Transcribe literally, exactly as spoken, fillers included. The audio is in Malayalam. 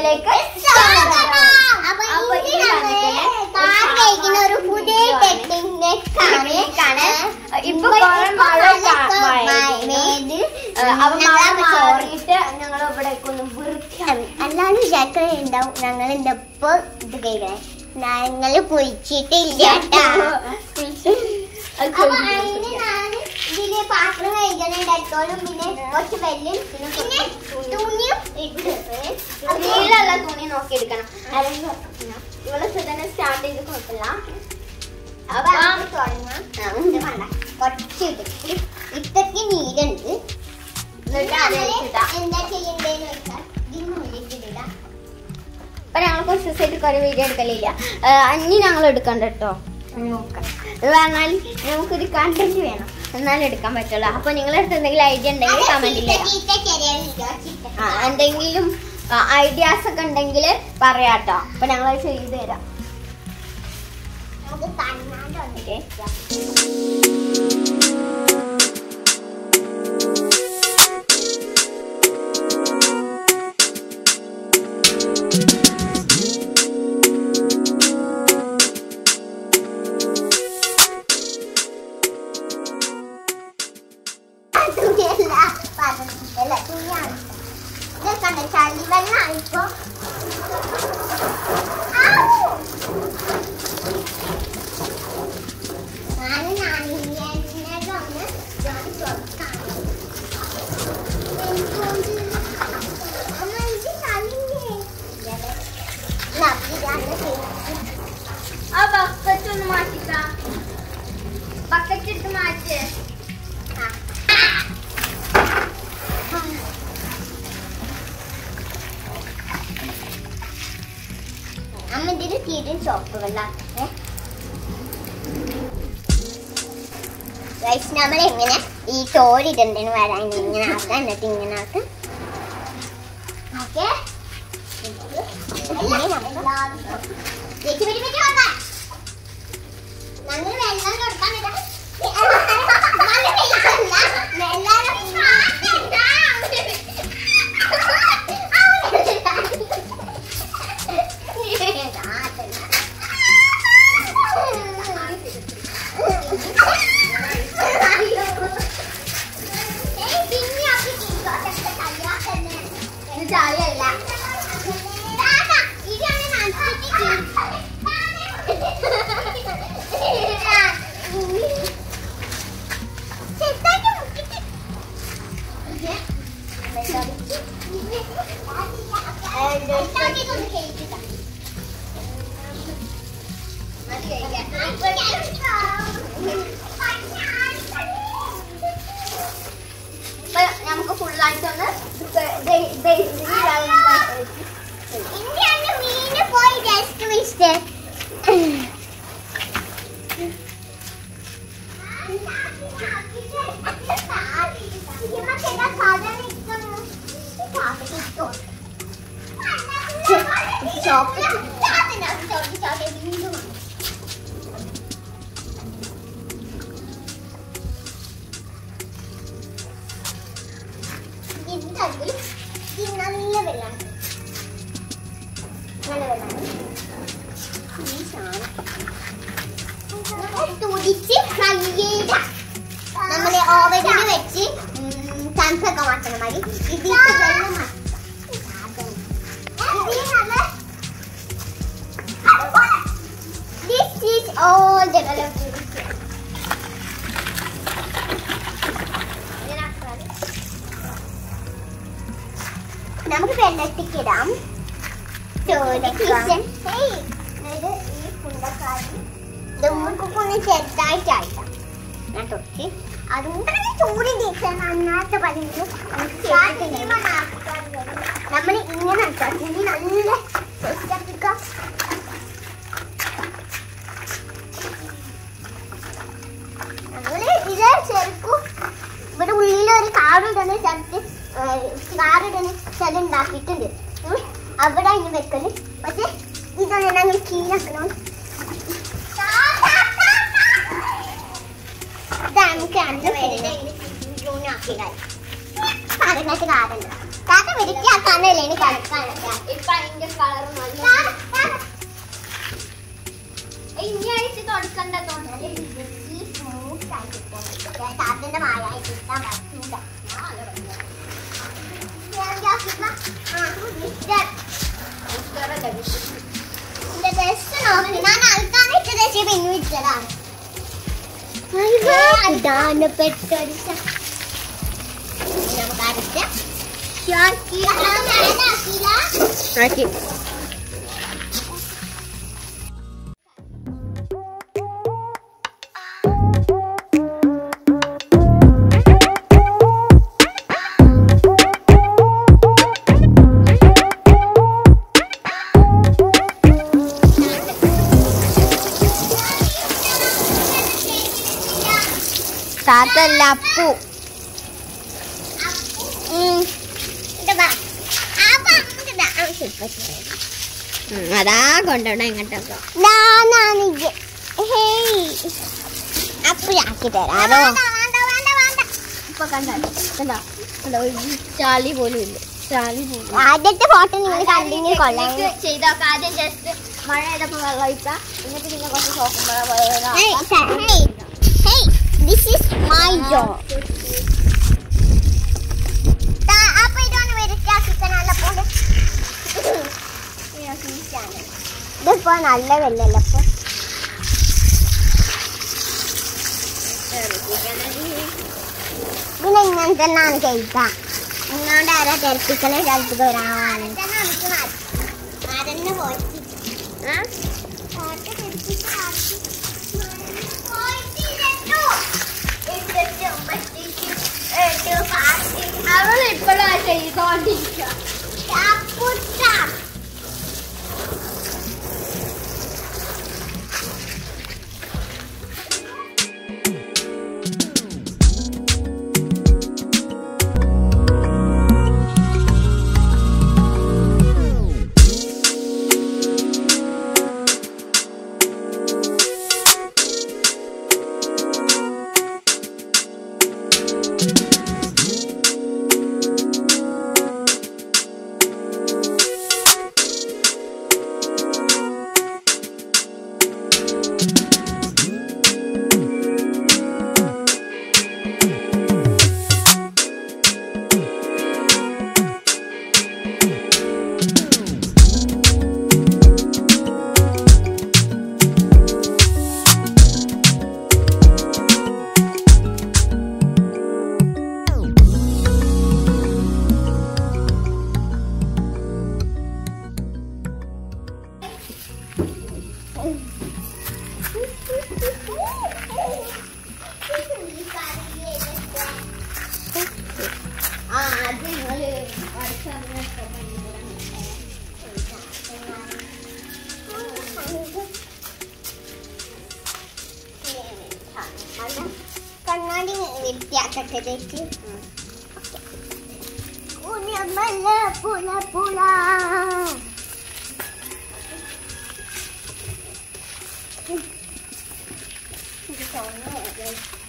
വീഡിയോയിലേക്ക് ഒരു പുതിയ ടെക്നിക്കാണ്. ഇപ്പൊ ചോറിട്ട് ഞങ്ങൾ ഇവിടേക്കൊന്നും വൃത്തിയാണ്. അല്ലാണ്ട് വിചാരിക്കുന്നുണ്ടാവും ഞങ്ങൾ എന്റെ ഇപ്പൊ ഇത് കഴിക്കണേ. ഞങ്ങള് കുഴിച്ചിട്ടില്ല. ഇതില് പാത്രം കഴിക്കണുണ്ടായിക്കോളും. പിന്നെ കുറച്ച് വെല്ലും പിന്നെ തുണിയും ഇട്ട് നീളമുള്ള തുണി നോക്കി എടുക്കണം. ഇവള് തന്നെ സ്റ്റാർട്ട് ചെയ്ത് കുഴപ്പമില്ല. അപ്പൊ തുടങ്ങാം. കുറച്ച് ഇട്ടിട്ട് ഇട്ടൊക്കെ നീരുണ്ട്. എന്താ ചെയ്യണ്ടേന്ന് വെച്ചാൽ ഇതിനുള്ളിട്ടിടാം. അപ്പൊ ഞങ്ങൾ കുറച്ച് ദിവസമായിട്ട് കുറെ വീഡിയോ എടുക്കലില്ല. അഞ്ഞി ഞങ്ങൾ എടുക്കണ്ട കേട്ടോ. നോക്കാം. അത് പറഞ്ഞാൽ നമുക്കൊരു കണ്ടന്റ് വേണം, എന്നാലും എടുക്കാൻ പറ്റുള്ളൂ. അപ്പൊ നിങ്ങളുടെ അടുത്ത് എന്തെങ്കിലും ഐഡിയ ഉണ്ടെങ്കിൽ കമന്റിൽ എന്തെങ്കിലും ഐഡിയാസ് ഒക്കെ ഉണ്ടെങ്കിൽ പറയാട്ടോ. അപ്പൊ ഞങ്ങൾ ചെയ്തു തരാം. ചളി വെള്ളമാണ് ഇപ്പൊ. ഞാന് നാണിയൊന്ന് തുറക്കാണ്. ആ ബക്കറ്റ് ഒന്ന് മാറ്റിക്ക. ബക്കറ്റ് ഇട്ട് മാറ്റ്. അമ്മ ഇതിന് തീരെ ചോപ്പ് വെള്ളാക്കട്ടെ. നമ്മൾ എങ്ങനെ ഈ തോരിടണ്ടേന് വരാൻ ഇങ്ങനെ ആക്കാം. എന്നിട്ട് ഇങ്ങനെ ആക്കാം. ഓക്കെ ഞങ്ങൾ വെള്ളം കൊടുക്കാൻ ചായല്ല. നമുക്ക് ഫുള്ളായിട്ടൊന്ന് മീന് പോയി ജസ്റ്റ് മിസ്റ്റേ. നല്ല വെള്ളം നല്ല വെള്ളം തുടിച്ച് നമ്മള് ഓവനിൽ വെച്ച് തണുപ്പൊക്കെ മാറ്റണം മതി. ഇതിൽ വെള്ളം this is all the color. നമുക്ക് വെള്ളത്തിക്കിടാം. ഒന്ന് ചെറുതായിട്ടായിട്ടാം ഞാൻ തൊട്ട് അതുകൊണ്ട് ചൂട് ദിവസം നന്നായിട്ട് പറഞ്ഞു നമ്മൾ ഇങ്ങനെ ഇനി നല്ല സെറ്റപ്പിക്കാം. നമ്മള് ഇത് ചെറുക്കും ഇവിടെ ഉള്ളിലൊരു കാറിടുന്ന സ്ഥലത്ത് കാറിടുന്ന സ്ഥലം ഉണ്ടാക്കിയിട്ടുണ്ട്. അവിടെ ഇനി വെക്കല്. പക്ഷെ ഇതാണ് ഞങ്ങൾ കീഴക്കണം. ഇതാണ് പറഞ്ഞിട്ട് കാറുണ്ട്. കാക്ക വൃത്തിയാക്കാനല്ലേ കളിക്കാനൊക്കെ. ഇപ്പൊ അതിന്റെ തന്നെ വായായി കിട്ടാൻ പറ്റൂല. ആൾക്കാരെ പിന്നെ വിളിച്ചതാണ്. പ്രധാനപ്പെട്ടൊരു നമുക്ക് അരച്ച ആക്കി താത്തല്ല അപ്പു. അതാ കൊണ്ടോണ എങ്ങോട്ടൊക്കെ അപ്പഴാക്കി തരാമോ? ഇപ്പൊ കണ്ടോ കണ്ടോ കണ്ടോ ചാലി പോലും ഇല്ല. ചാലി പോലും ആദ്യത്തെ ഫോട്ടോ നിങ്ങൾ കണ്ടിന്യൂ കൊള്ളാം ചെയ്തോക്കെ. ആദ്യം ജസ്റ്റ് മഴ ചെയ്തപ്പോ വെള്ളം ഒഴിക്കാം, എന്നിട്ട് പിന്നെ കുറച്ച് സോക്കുമ്പോഴോ. This is my job. Ta apa idone verittaakkan alla pole. Ina finisane. Depo nalla vellalla appo. Bina innan tennaan keita. Innonde ara terpikkale jaltu goraavanu. Tanna mikku mari. Adanne poitti. Ha? Paate terpikka aatti. Poitti rettu. അവൾ ഇപ്പോഴാ ചെയ്തോണ്ടിരിക്കുക. കണ്ണാടി വ്യത്യാസത്തെ തെറ്റി പുല പുല പുല ഇത് തോന്നുന്നു